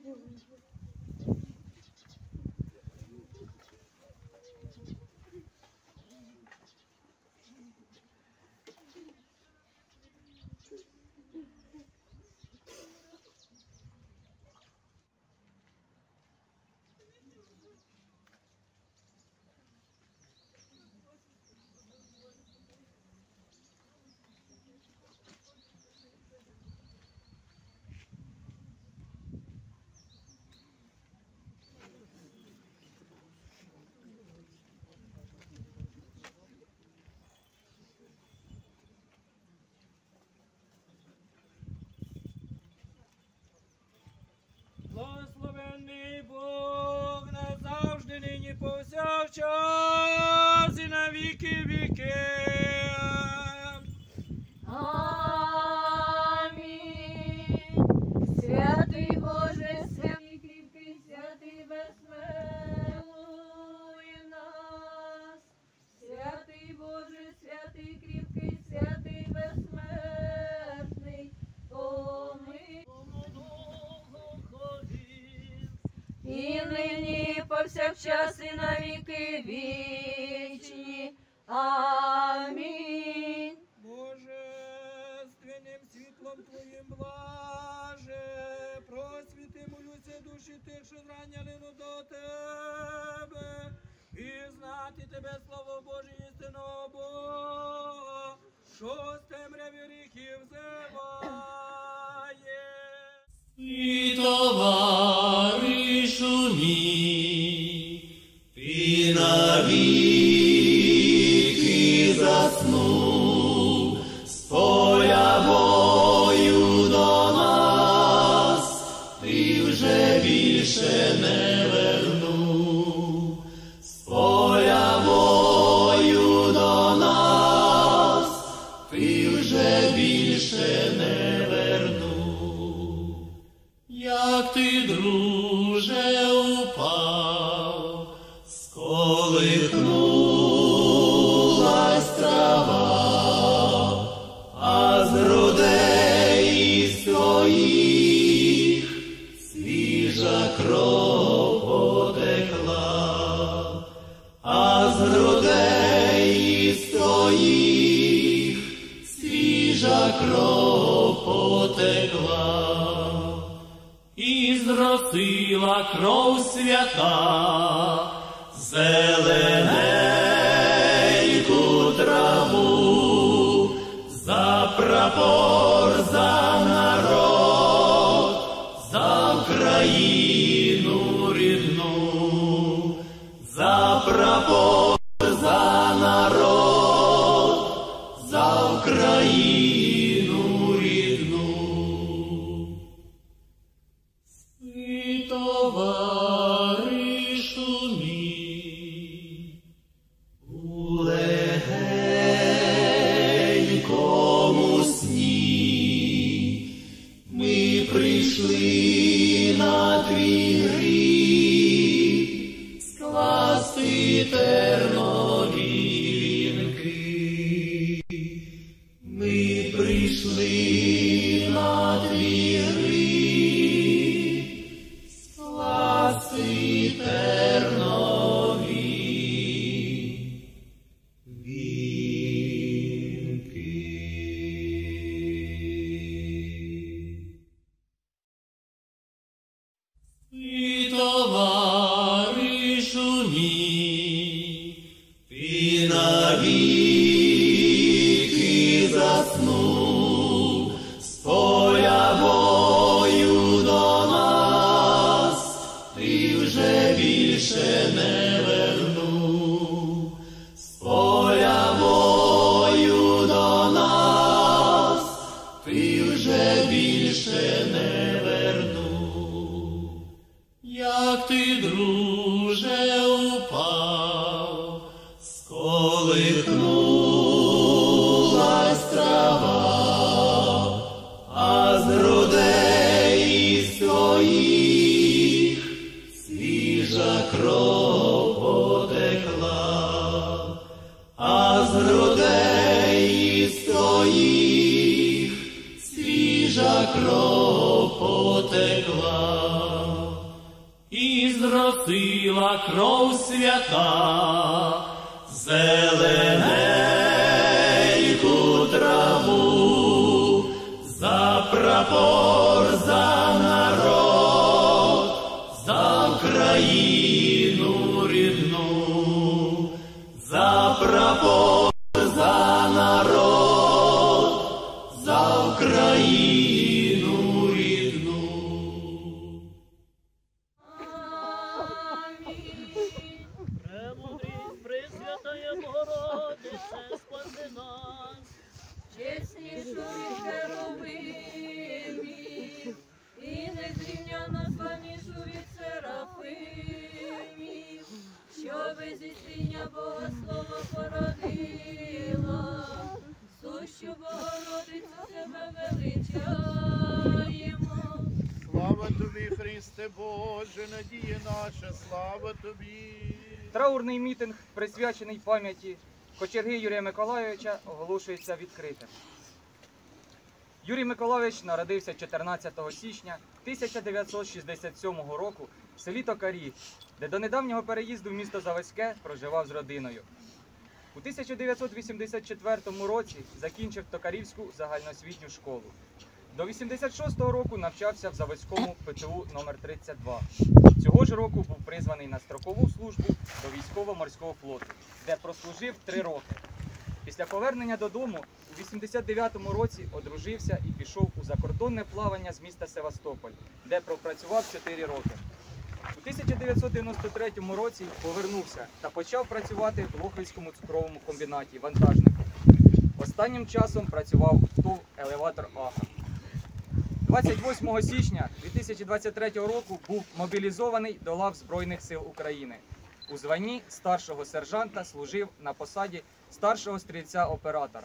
Благословенний Бог назавжди, нині повсякчас і на віки віки. Амінь. Святий Боже, святий кріпкий, святий безсмилуй нас. Святий Боже, святий кріпкий, святий безсмертний, помилуй. І нині, повсякчас, і на віки вічні. Амінь. Божественним світлом Твоїм блаже, просвіти, молюся душі тих, що зрання лину до Тебе, і знати Тебе, слава Боже, істинного Бога, що з темряві гріхів зиває. І товаришу мій, ти навіки заснув, з поля бою до нас ти вже більше не вернув, з поля бою до нас ти вже більше не вернув. Як ти, друже, упав, сколихнулась трава, а з грудей своїх свіжа кров потекла, а з грудей своїх свіжа кров потекла. І зросила кров свята, зелененьку траву, за прапор, за народ, за Україну рідну, за прапор, за народ, за Україну рідну. І товаришу мій, у легенькому сні ми прийшли на твій гріб скласти тернові вінки. Ми прийшли на твій гріб скласти тернові вінки. І товаришу мій, ти навіки заснув, з поля бою до нас ти вже більше не вернув, з поля бою до нас ти вже більше не вернув. Як ти, друже, упав, сколихнулась трава, а з грудей своїх свіжа кров потекла, а з грудей своїх свіжа кров потекла. зросила кров свята, зелененьку траву, за прапор, за народ, за Україну рідну, за прапор, за народ, за Україну рідну. Премудрість, Пресвятая Богородице, спаси нас. Чеснішу від херовимів, і незрівняно славнішу від серафимів, що без істиння Бога Слова породила, сущу Богородицю себе величаємо. Слава тобі, Христе Боже, надія наша, слава тобі. Траурний мітинг, присвячений пам'яті кочерги Юрія Миколайовича, оголошується відкритим. Юрій Миколайович народився 14 січня 1967 року в селі Токарі, де до недавнього переїзду в місто Заводське проживав з родиною. У 1984 році закінчив Токарівську загальноосвітню школу. До 86-го року навчався в Заводському ПТУ номер 32. Цього ж року був призваний на строкову службу до військово-морського флоту, де прослужив 3 роки. Після повернення додому у 89-му році одружився і пішов у закордонне плавання з міста Севастополь, де пропрацював 4 роки. У 1993 році повернувся та почав працювати в Лохвицькому цукровому комбінаті вантажником. Останнім часом працював в ТОВ «Елеватор Аха». 28 січня 2023 року був мобілізований до лав Збройних сил України. У званні старшого сержанта служив на посаді старшого стрільця-оператора.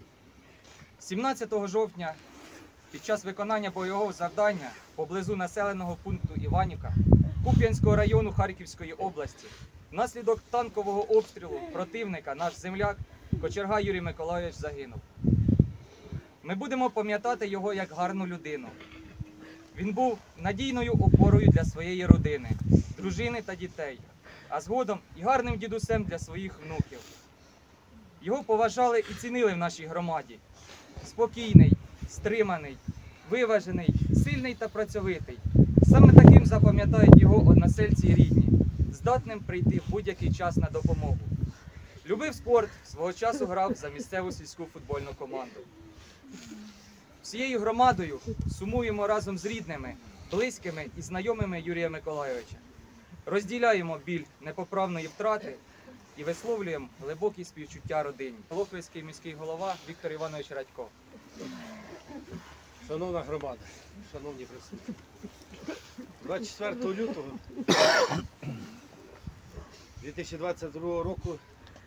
17 жовтня під час виконання бойового завдання поблизу населеного пункту Іванівка Куп'янського району Харківської області внаслідок танкового обстрілу противника наш земляк кочерга Юрій Миколайович загинув. Ми будемо пам'ятати його як гарну людину. Він був надійною опорою для своєї родини, дружини та дітей, а згодом і гарним дідусем для своїх внуків. Його поважали і цінили в нашій громаді. Спокійний, стриманий, виважений, сильний та працьовитий. Саме таким запам'ятають його односельці і рідні, здатним прийти в будь-який час на допомогу. Любив спорт, свого часу грав за місцеву сільську футбольну команду. Всією громадою сумуємо разом з рідними, близькими і знайомими Юрія Миколайовича. Розділяємо біль непоправної втрати і висловлюємо глибокі співчуття родині. Лохвицький міський голова Віктор Іванович Радько. Шановна громада, шановні присутні, 24 лютого 2022 року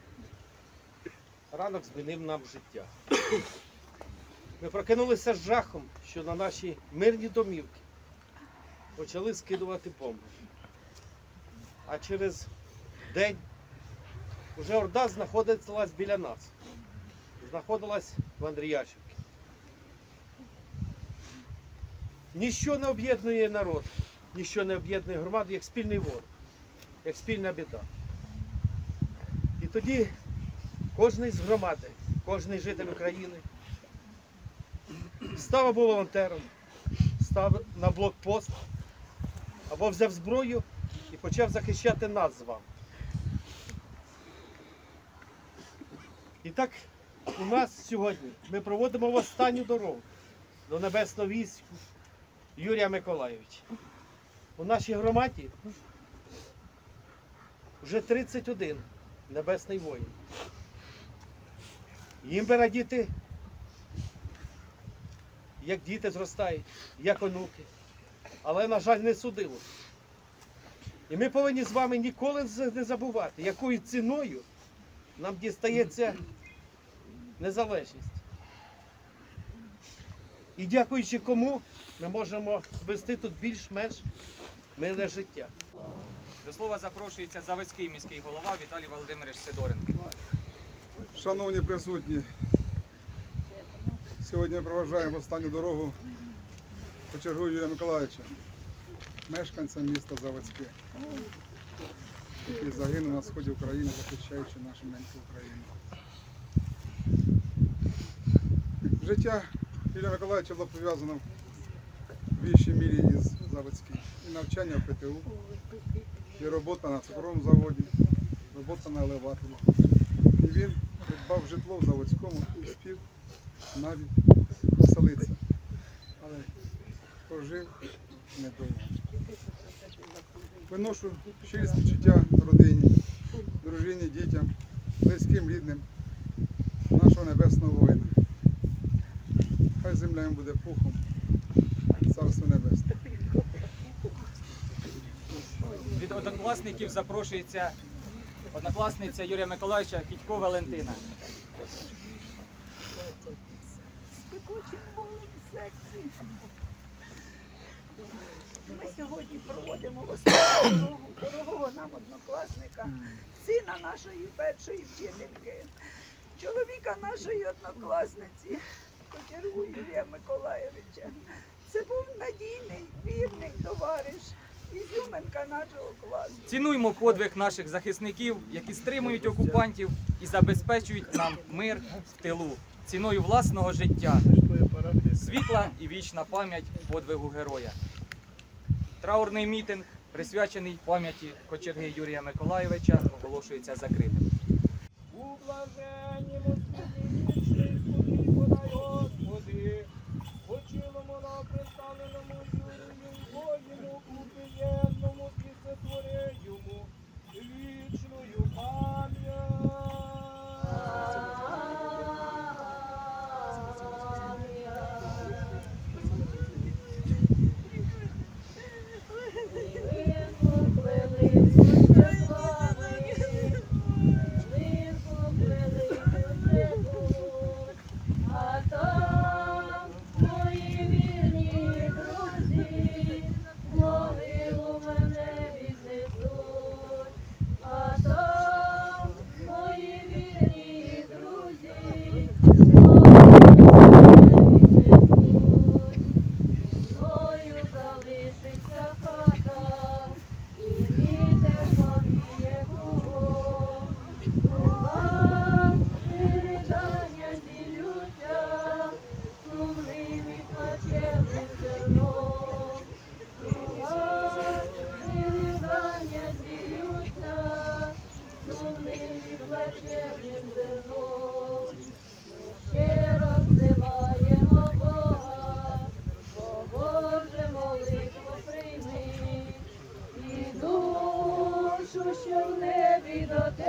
ранок змінив нам життя. Ми прокинулися з жахом, що на наші мирні домівки почали скидувати бомби. А через день вже орда знаходилась біля нас. Знаходилась в Андріяшівці. Ніщо не об'єднує народ, ніщо не об'єднує громаду, як спільний ворог, як спільна біда. І тоді кожен з громади, кожен житель України став або волонтером, став на блокпост, або взяв зброю і почав захищати нас з вами. І так у нас сьогодні ми проводимо в останню дорогу до небесного війська Юрія Миколайовича. У нашій громаді вже 31 небесний воїн. Їм би радіти, як діти зростають, як онуки. Але, на жаль, не судило. І ми повинні з вами ніколи не забувати, якою ціною нам дістається незалежність. І дякуючи кому, ми можемо вести тут більш-менш мирне життя. До слова запрошується Заводський міський голова Віталій Володимирович Сидоренко. Шановні присутні, сьогодні проважаємо останню дорогу кочергу Юрія Миколайовича. мешканцям міста Заводське, який загинув на сході України, захищаючи нашу неньку Україну. Життя Юрія Миколайовича було пов'язано в більшій мірі із Заводським. І навчання в ПТУ, і робота на цукровому заводі, робота на елеваторі. І він придбав житло в Заводському і встиг навіть поселитися. Але прожив недовго. Виношу щирі співчуття родині, дружині, дітям, близьким, рідним нашого небесного воїна. Хай земля їм буде пухом, царство небесне. Від однокласників запрошується однокласниця Юрія Миколайовича Фідько Валентина. Ми сьогодні проводимо в останню дорогого нам однокласника, сина нашої першої вчительки, чоловіка нашої однокласниці, Кочергу Юрія Миколайовича. Це був надійний, вірний товариш, ізюминка нашого класу. Цінуймо подвиг наших захисників, які стримують окупантів і забезпечують нам мир в тилу ціною власного життя. Світла і вічна пам'ять подвигу героя. Траурний мітинг, присвячений пам'яті Кочерги Юрія Миколайовича, оголошується закритим. У блаженнім вічний спокій подай, Господи, почилому на представленому Юрію воїну, убієнному і сотвори йому вічною пам'ять. Що в небі до тебе.